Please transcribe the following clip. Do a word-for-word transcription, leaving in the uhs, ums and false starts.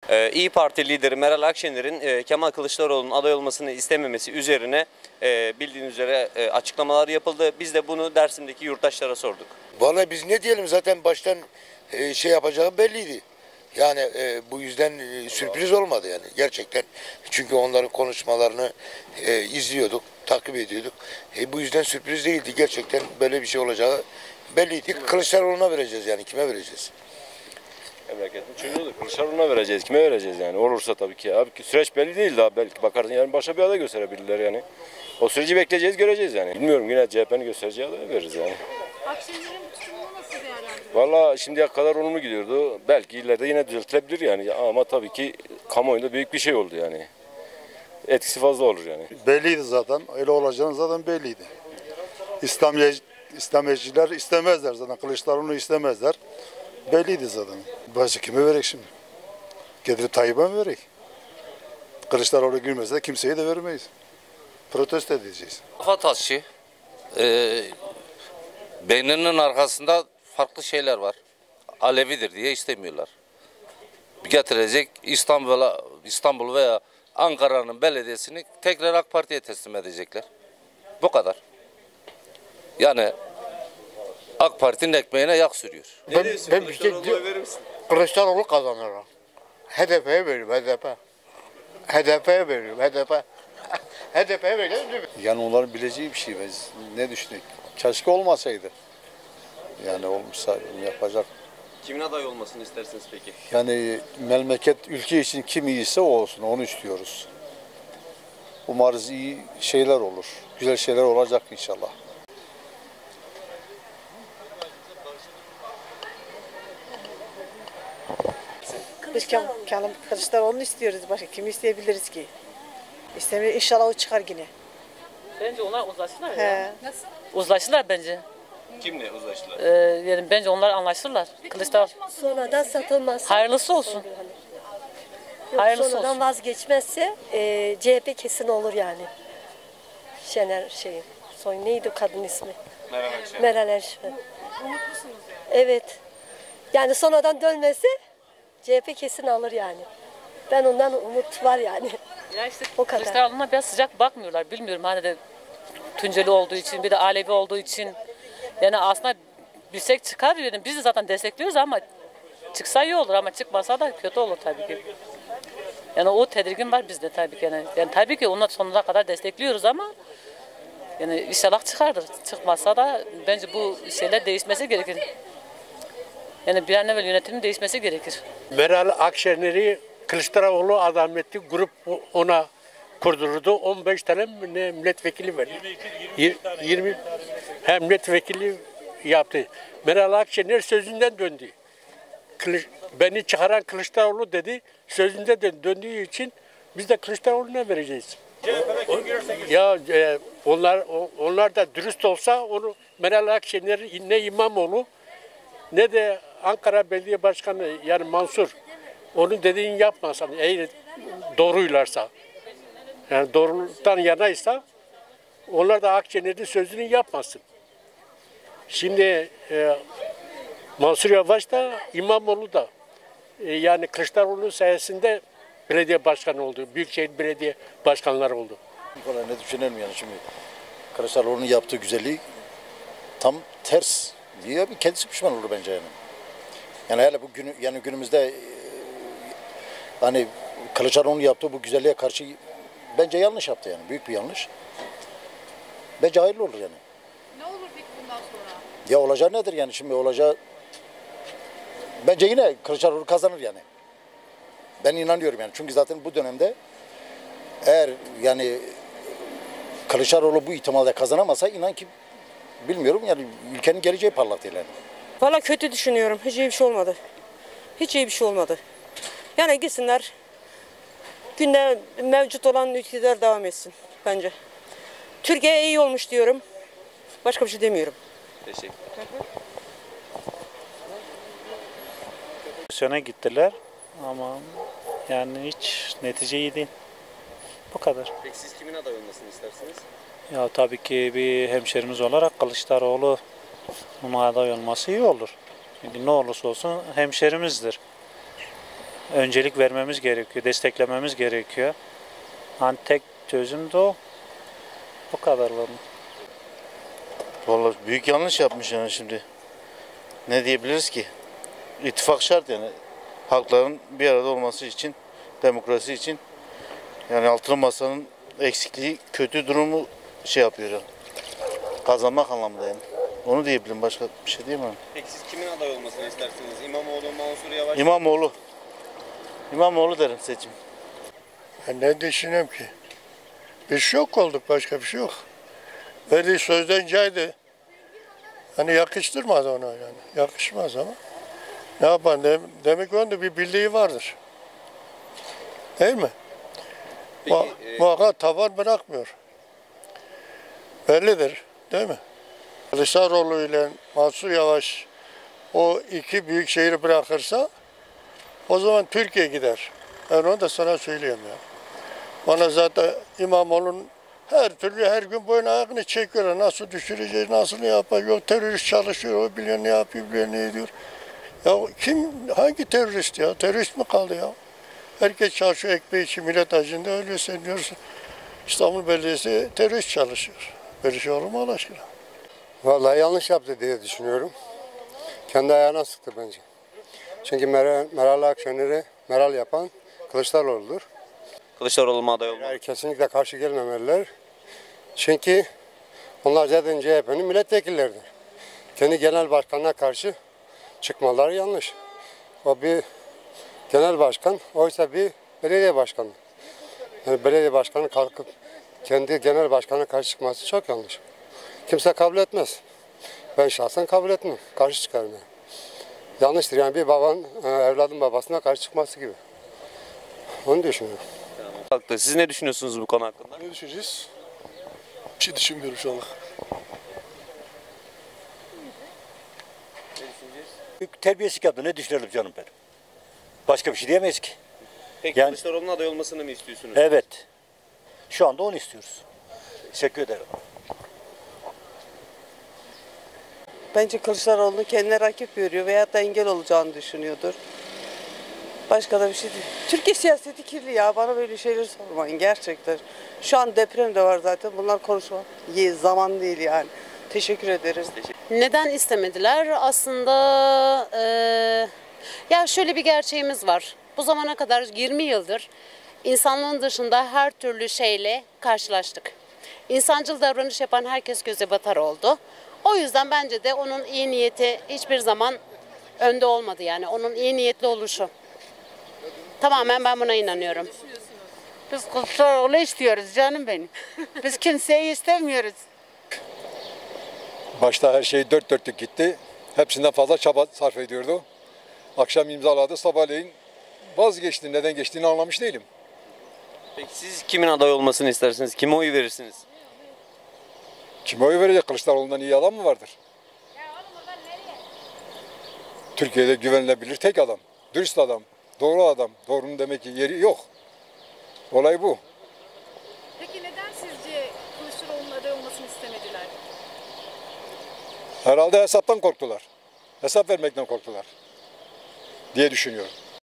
Ee, İYİ Parti lideri Meral Akşener'in e, Kemal Kılıçdaroğlu'nun aday olmasını istememesi üzerine e, bildiğiniz üzere e, açıklamalar yapıldı. Biz de bunu Dersim'deki yurttaşlara sorduk. Vallahi biz ne diyelim, zaten baştan e, şey yapacağı belliydi. Yani e, bu yüzden e, sürpriz olmadı yani gerçekten. Çünkü onların konuşmalarını e, izliyorduk, takip ediyorduk. E, bu yüzden sürpriz değildi. Gerçekten böyle bir şey olacağı belliydi. Kılıçdaroğlu'na vereceğiz yani. Kime vereceğiz? Memleketin çocuğu Kılıçdaroğlu'na vereceğiz. Kime vereceğiz yani? Olursa tabii ki. Abi süreç belli değil daha, belki bakarsın yani başka bir aday gösterebilirler yani. O süreci bekleyeceğiz, göreceğiz yani. Bilmiyorum, yine C H P'nin göstereceği adayı veririz yani. Akşener'in bu tutumunu nasıl değerlendiriyorsunuz? Valla şimdiye kadar olumlu gidiyordu. Belki ileride yine düzeltilebilir yani. Ama tabii ki kamuoyunda büyük bir şey oldu yani. Etkisi fazla olur yani. Belliydi zaten. Öyle olacağını zaten belliydi. İslamiye, İslamiyetçiler istemezler zaten. Kılıçdaroğlu'nu istemezler. Belliydi zaten. Başka kime verek şimdi? Getirip Tayyip'e mi verek? Kılıçdaroğlu girmezse kimseye de vermeyiz. Protesto edeceğiz. Kafa taşı. Ee, beyninin arkasında farklı şeyler var. Alevidir diye istemiyorlar. Getirecek İstanbul'a, İstanbul veya Ankara'nın belediyesini tekrar AK Parti'ye teslim edecekler. Bu kadar. Yani AK Parti'nin ekmeğine yağ sürüyor. Ne diyorsun? ben bir şey Kılıçdaroğlu'na verir misin? Kılıçdaroğlu kazanır. H D P'ye veriyorum, H D P. H D P'ye veriyorum, H D P. H D P'ye veriyorum. Yani onların bileceği bir şey. Biz ne düşündük? Keşke olmasaydı. Yani olmuşsa yapacak. Kimin aday olmasını istersiniz peki? Yani memleket, ülke için kim iyiyse o olsun. Onu istiyoruz. Umarız iyi şeyler olur. Güzel şeyler olacak inşallah. Biz Kemal Kılıçdaroğlu'nu istiyoruz. Başka kimi isteyebiliriz ki? İstemiyor. İnşallah o çıkar yine. Bence onlar uzlaşırlar He. ya. Nasıl? Uzlaşırlar bence. Kimle uzlaştılar? Ee, yani bence onlar anlaşırlar. Kılıçdaroğlu. Sonradan satılmaz. Hayırlısı olsun. Yok, Hayırlısı sonradan olsun. vazgeçmezse e, C H P kesin olur yani. Şener şey, soy neydi kadın ismi? Meral Akşener. Meral Akşener. Evet. Yani sonradan dönmesi C H P kesin alır yani. Ben ondan umut var yani. Ya işte O kadar. Kılıçdaroğlu'na biraz sıcak bakmıyorlar. Bilmiyorum hani de Tunceli olduğu için, bir de Alevi olduğu için. Yani aslında bilsek çıkar dedim. Biz de zaten destekliyoruz ama çıksa iyi olur ama çıkmasa da kötü olur tabii ki. Yani o tedirgin var bizde tabii ki. Yani, yani tabii ki onlar sonuna kadar destekliyoruz ama yani inşallah çıkardır. Çıkmazsa da bence bu şeyler değişmesi gerekir. Yani bir an evvel yönetimin değişmesi gerekir. Meral Akşener'i Kılıçdaroğlu adam etti. Grup ona kurdurdu. on beş tane ne milletvekili verdi. yirmi hem milletvekili yaptı. Meral Akşener sözünden döndü. Kılıç, beni çıkaran Kılıçdaroğlu dedi. Sözünde dön, döndüğü için biz de Kılıçdaroğlu'na vereceğiz. Ya e, onlar onlar da dürüst olsa onu Meral Akşener ne İmamoğlu ne de Ankara Belediye Başkanı yani Mansur onun dediğini yapmasa eğer doğruylarsa yani doğruluktan yanaysa onlar da Akşener'in sözünü yapmasın. Şimdi e, Mansur Yavaş da İmamoğlu da e, yani Kılıçdaroğlu sayesinde belediye başkanı oldu. Büyükşehir belediye başkanları oldu. Falan ne düşünelim yani şimdi. Kılıçdaroğlu'nun yaptığı güzelliği tam ters. Niye? Bir kendisi pişman olur bence yani. Yani hele bu günü yani günümüzde e, hani Kılıçdaroğlu'nun yaptığı bu güzelliğe karşı bence yanlış yaptı yani. Büyük bir yanlış. Bence hayırlı olur yani. Ne olur peki bundan sonra? Ya olacağı nedir yani şimdi olacağı bence yine Kılıçdaroğlu kazanır yani. Ben inanıyorum yani. Çünkü zaten bu dönemde eğer yani Kılıçdaroğlu bu ihtimalle kazanamasa inan ki bilmiyorum yani ülkenin geleceği parlak değil yani. Valla kötü düşünüyorum. Hiç iyi bir şey olmadı. Hiç iyi bir şey olmadı. Yani gitsinler. Günde mevcut olan iktidar devam etsin bence. Türkiye iyi olmuş diyorum. Başka bir şey demiyorum. Teşekkür. Sene gittiler ama yani hiç netice iyi değil. Bu kadar. Peki siz kimin aday olmasını istersiniz? Ya tabii ki bir hemşerimiz olarak Kılıçdaroğlu'nun aday olması iyi olur. Çünkü ne olursa olsun hemşerimizdir. öncelik vermemiz gerekiyor, desteklememiz gerekiyor. Hani tek çözüm de o. Bu kadar var mı? Vallahi büyük yanlış yapmış yani şimdi. Ne diyebiliriz ki? İttifak şart yani. Halkların bir arada olması için, demokrasi için. Yani altılı masanın eksikliği, kötü durumu şey yapıyor yani. Kazanmak anlamında yani. Onu diyebilirim, başka bir şey diyemem. Peki siz kimin aday olmasını istersiniz? İmamoğlu, Mansur Yavaş? İmamoğlu. İmamoğlu derim seçim. Ben ne düşünüyorum ki? Biz şok olduk, başka bir şey yok. Verdiği sözden caydı. Hani yakıştırmadı ona yani. Yakışmaz ama. Ne yapan? Demek onda bir birliği vardır. Değil mi? Peki, Mu e... Muhakkak tavan bırakmıyor. Bellidir. Değil mi? Kılıçdaroğlu ile Mansur Yavaş o iki büyük şehri bırakırsa o zaman Türkiye gider. Ben onu da sana söyleyeyim ya. Bana zaten İmamoğlu'nun her türlü her gün boyun ayağını çekiyorlar. Nasıl düşüreceğiz, nasıl ne yapar? Yok terörist çalışıyor, o biliyor ne yapıyor, biliyor ne ediyor. Ya kim, hangi terörist ya? Terörist mi kaldı ya? Herkes çalışıyor ekmeği için, millet acında ölüyorsa diyorsun. İstanbul Belediyesi terörist çalışıyor. Böyle şey olur mu Allah aşkına? Vallahi yanlış yaptı diye düşünüyorum. Kendi ayağına sıktı bence. Çünkü Meral, Meral Akşener'i Meral yapan Kılıçdaroğlu'dur. Kılıçdaroğlu mu aday olmalı? Yani kesinlikle karşı gelmemeliler. Çünkü onlar zaten C H P'nin milletvekilleridir. Kendi genel başkanına karşı çıkmaları yanlış. O bir genel başkan, oysa bir belediye başkanı. Yani belediye başkanı kalkıp kendi genel başkanına karşı çıkması çok yanlış. Kimse kabul etmez. Ben şahsen kabul etmem. Karşı çıkarım yani. Yanlıştır yani bir baban evladın babasına karşı çıkması gibi. Onu düşünüyorum. Haklı. Siz ne düşünüyorsunuz bu konu hakkında? Ne düşüneceğiz? Bir şey düşünmüyorum şu an. Terbiyesizlik yaptı. Ne düşünelim canım benim? Başka bir şey diyemeyiz ki. Peki Yani- Kılıçdaroğlu'nun aday olmasını mı istiyorsunuz? Evet. Şu anda onu istiyoruz. Teşekkür ederim. Bence Kılıçdaroğlu'nu kendine rakip görüyor veyahut da engel olacağını düşünüyordur. Başka da bir şey değil. Türkiye siyaseti kirli ya. Bana böyle şeyler sormayın gerçekten. Şu an deprem de var zaten. Bunlar konuşma ye- zaman değil yani. Teşekkür ederiz. Neden istemediler? Aslında eee, ya şöyle bir gerçeğimiz var. Bu zamana kadar yirmi yıldır insanlığın dışında her türlü şeyle karşılaştık. İnsancıl davranış yapan herkes göze batar oldu. O yüzden bence de onun iyi niyeti hiçbir zaman önde olmadı yani. Onun iyi niyetli oluşu. Tamamen ben buna inanıyorum. Biz Kılıçdaroğlu istiyoruz canım benim. Biz kimseyi istemiyoruz. Başta her şey dört dörtlük gitti. Hepsinden fazla çaba sarf ediyordu. Akşam imzaladı, sabahleyin vazgeçti. Neden geçtiğini anlamış değilim. Peki siz kimin aday olmasını istersiniz? Kime oy verirsiniz? Kime oy verecek? Kılıçdaroğlu'ndan iyi adam mı vardır? Türkiye'de güvenilebilir tek adam. Dürüst adam. Doğru adam. Doğrunun demek ki yeri yok. Olay bu. Peki neden sizce Kılıçdaroğlu'nun aday olmasını istemediler? Herhalde hesaptan korktular. Hesap vermekten korktular diye düşünüyorum.